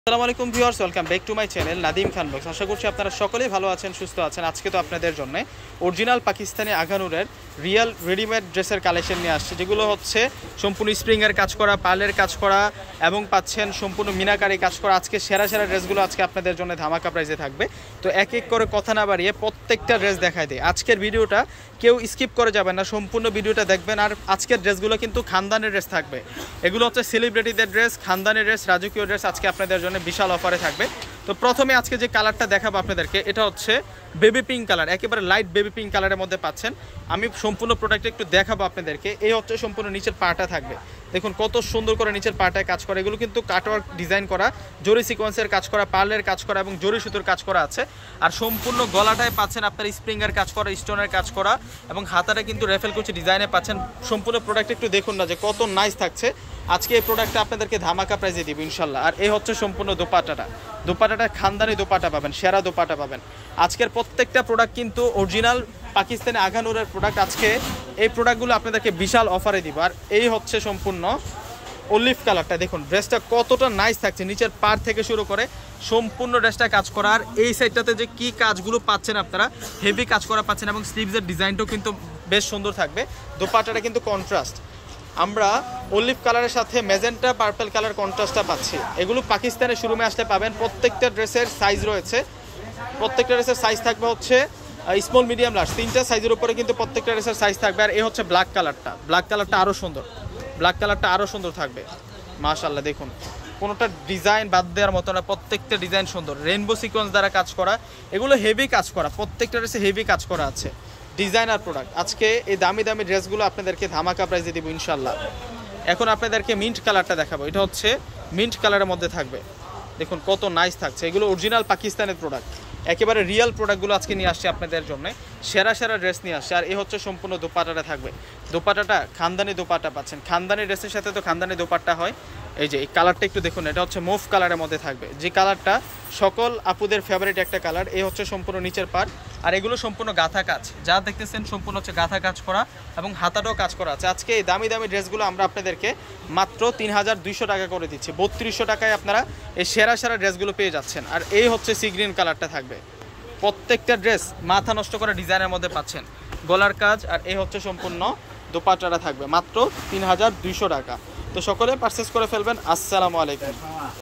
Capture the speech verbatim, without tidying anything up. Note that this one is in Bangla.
আসসালামু আলাইকুম viewers, welcome back to my channel Nadim Khan vlogs. আশা করছি আপনারা সকলেই ভালো আছেন, সুস্থ আছেন। আজকে তো আপনাদের জন্য অরিজিনাল পাকিস্তানি আগানুরের রিয়েল রেডিমেড ড্রেসের কালেকশন নিয়ে আসছে, যেগুলো হচ্ছে সম্পূর্ণ স্প্রিংয়ের কাজ করা, পার্লের কাজ করা এবং পাচ্ছেন সম্পূর্ণ মিনাকারি কাজ করা। আজকে সেরা সেরা ড্রেসগুলো আজকে আপনাদের জন্য ধামাকা প্রাইসে থাকবে। তো এক এক করে কথা না বাড়িয়ে প্রত্যেকটা ড্রেস দেখায় দিই। আজকের ভিডিওটা কেউ স্কিপ করে যাবেন না, সম্পূর্ণ ভিডিওটা দেখবেন। আর আজকের ড্রেসগুলো কিন্তু খানদানের ড্রেস থাকবে। এগুলো হচ্ছে সেলিব্রিটিদের ড্রেস, খানদানের ড্রেস, রাজকীয় ড্রেস আজকে আপনাদের জন্য বিশাল অফারে থাকবে। তো প্রথমে আজকে যে কালারটা দেখাবো আপনাদেরকে, এটা হচ্ছে বেবি পিঙ্ক কালার, একেবারে লাইট বেবি পিঙ্ক কালারের মধ্যে পাচ্ছেন। আমি সম্পূর্ণ প্রোডাক্টটা একটু দেখাবো আপনাদেরকে। এই হচ্ছে সম্পূর্ণ নিচের পাটা থাকবে, দেখুন কত সুন্দর করে নিচের পাটায় কাজ করা। এগুলো কিন্তু কাটওয়ার্ক ডিজাইন করা, জরি সিকোয়েন্সের কাজ করা, পার্লের কাজ করা এবং জরি সুতোর কাজ করা আছে। আর সম্পূর্ণ গলাটায় পাচ্ছেন আপনার স্প্রিংয়ের কাজ করা, স্টোনের কাজ করা এবং হাতাটা কিন্তু রেফেল কুচি ডিজাইনে পাচ্ছেন। সম্পূর্ণ প্রোডাক্ট একটু দেখুন না যে কত নাইস থাকছে। আজকে এই প্রোডাক্টটা আপনাদেরকে ধামাকা প্রাইজে দিব ইনশাল্লাহ। আর এই হচ্ছে সম্পূর্ণ দোপাটাটা, দোপাটাটা খানদানি দোপাটা পাবেন, সেরা দোপাটা পাবেন। আজকের প্রত্যেকটা প্রোডাক্ট কিন্তু অরিজিনাল পাকিস্তানি আগানুরের প্রোডাক্ট। আজকে এই প্রোডাক্টগুলো আপনাদেরকে বিশাল অফারে দিব। আর এই হচ্ছে সম্পূর্ণ অলিভ কালারটা, দেখুন ড্রেসটা কতটা নাইস থাকছে। নিচের পার থেকে শুরু করে সম্পূর্ণ ড্রেসটা কাজ করা। আর এই সাইডটাতে যে কি কাজগুলো পাচ্ছেন আপনারা, হেভি কাজ করা পাচ্ছেন এবং স্লিভসের ডিজাইনটাও কিন্তু বেশ সুন্দর থাকবে। দোপাটাটা কিন্তু কন্ট্রাস্ট, আমরা অলিভ কালারের সাথে ম্যাজেন্টা পার্পল কালার কন্ট্রাস্টটা পাচ্ছি। এগুলো পাকিস্তানের শোরুমে আসলে পাবেন। প্রত্যেকটা ড্রেসের সাইজ রয়েছে, প্রত্যেকটা ড্রেসের সাইজ থাকবে হচ্ছে স্মল মিডিয়াম লার্জ, তিনটা সাইজের উপরে কিন্তু প্রত্যেকটা ড্রেসের সাইজ থাকবে। আর এই হচ্ছে ব্ল্যাক কালারটা, ব্ল্যাক কালারটা আরও সুন্দর, ব্ল্যাক কালারটা আরও সুন্দর থাকবে মাশাআল্লাহ। দেখুন কোনোটা ডিজাইন বাদ দেওয়ার মতো না, প্রত্যেকটা ডিজাইন সুন্দর, রেইনবো সিকোয়েন্স দ্বারা কাজ করা। এগুলো হেভি কাজ করা, প্রত্যেকটা ড্রেসে হেভি কাজ করা আছে, ডিজাইনার প্রোডাক্ট। আজকে এই দামি দামি ড্রেসগুলো আপনাদেরকে ধামাকা প্রাইজে দিব ইনশাল্লাহ। এখন আপনাদেরকে মিন্ট কালারটা দেখাবো, এটা হচ্ছে মিন্ট কালারের মধ্যে থাকবে। দেখুন কত নাইস থাকছে। এগুলো অরিজিনাল পাকিস্তানের প্রোডাক্ট, একেবারে রিয়েল প্রোডাক্টগুলো আজকে নিয়ে আসছে আপনাদের জন্য, সেরা সেরা ড্রেস নিয়ে আসছে। আর এই হচ্ছে সম্পূর্ণ দোপাটাটা থাকবে, দোপাটাটা খানদানি দোপাটা পাচ্ছেন। খানদানি ড্রেসের সাথে তো খানদানি দোপাট্টা হয়। এই যে এই কালারটা একটু দেখুন, এটা হচ্ছে মুভ কালারের মধ্যে থাকবে, যে কালারটা সকল আপুদের ফেভারিট একটা কালার। এই হচ্ছে সম্পূর্ণ নিচের পার্ট। আর এগুলো সম্পূর্ণ গাঁথা কাজ, যা দেখতেছেন সম্পূর্ণ হচ্ছে গাঁথা কাজ করা এবং হাতাটাও কাজ করা আছে। আজকে এই দামি দামি ড্রেসগুলো আমরা আপনাদেরকে মাত্র তিন হাজার দুইশো টাকা করে দিচ্ছি। বত্রিশশো টাকায় আপনারা এই সেরা সেরা ড্রেসগুলো পেয়ে যাচ্ছেন। আর এই হচ্ছে সি গ্রিন কালারটা থাকবে, প্রত্যেকটা ড্রেস মাথা নষ্ট করা ডিজাইনের মধ্যে পাচ্ছেন, গলার কাজ। আর এই হচ্ছে সম্পূর্ণ দোপাট্টাটা থাকবে মাত্র তিন হাজার দুইশো টাকা। তো সকলে পারচেস করে ফেলবেন। আসসালামু আলাইকুম।